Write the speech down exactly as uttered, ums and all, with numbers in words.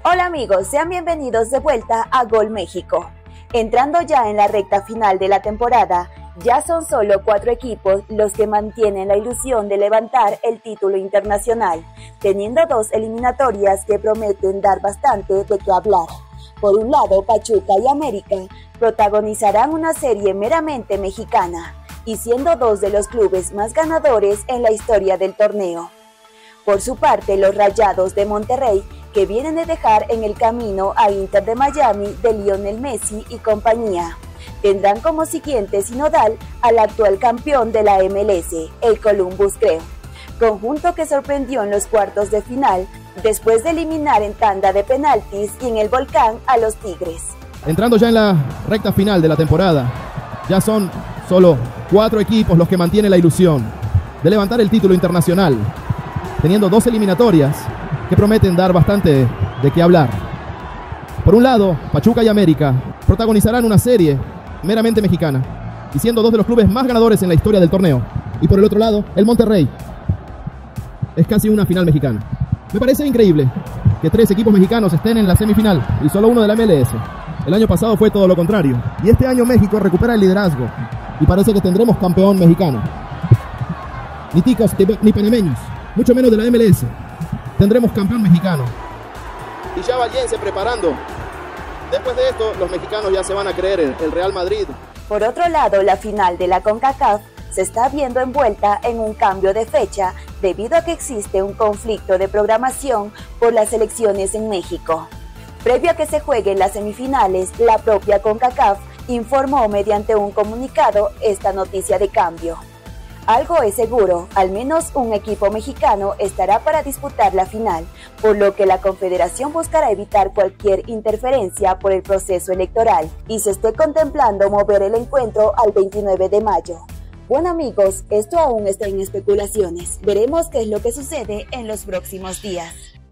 Hola amigos, sean bienvenidos de vuelta a Gol México. Entrando ya en la recta final de la temporada, ya son solo cuatro equipos los que mantienen la ilusión de levantar el título internacional, teniendo dos eliminatorias que prometen dar bastante de qué hablar. Por un lado, Pachuca y América protagonizarán una serie meramente mexicana, y siendo dos de los clubes más ganadores en la historia del torneo. Por su parte, los Rayados de Monterrey, que vienen de dejar en el camino a Inter de Miami de Lionel Messi y compañía, tendrán como siguiente sinodal al actual campeón de la M L S, el Columbus Crew, conjunto que sorprendió en los cuartos de final después de eliminar en tanda de penaltis y en el Volcán a los Tigres. Entrando ya en la recta final de la temporada, ya son solo cuatro equipos los que mantienen la ilusión de levantar el título internacional, teniendo dos eliminatorias que prometen dar bastante de qué hablar. Por un lado, Pachuca y América protagonizarán una serie meramente mexicana, y siendo dos de los clubes más ganadores en la historia del torneo. Y por el otro lado, el Monterrey es casi una final mexicana. Me parece increíble que tres equipos mexicanos estén en la semifinal y solo uno de la M L S. El año pasado fue todo lo contrario, y este año México recupera el liderazgo y parece que tendremos campeón mexicano. Ni ticos ni panameños, mucho menos de la M L S. Tendremos campeón mexicano. Y ya Vallense preparando. Después de esto, los mexicanos ya se van a creer en el Real Madrid. Por otro lado, la final de la CONCACAF se está viendo envuelta en un cambio de fecha debido a que existe un conflicto de programación por las elecciones en México. Previo a que se jueguen las semifinales, la propia CONCACAF informó mediante un comunicado esta noticia de cambio. Algo es seguro, al menos un equipo mexicano estará para disputar la final, por lo que la Confederación buscará evitar cualquier interferencia por el proceso electoral y se esté contemplando mover el encuentro al veintinueve de mayo. Bueno amigos, esto aún está en especulaciones. Veremos qué es lo que sucede en los próximos días.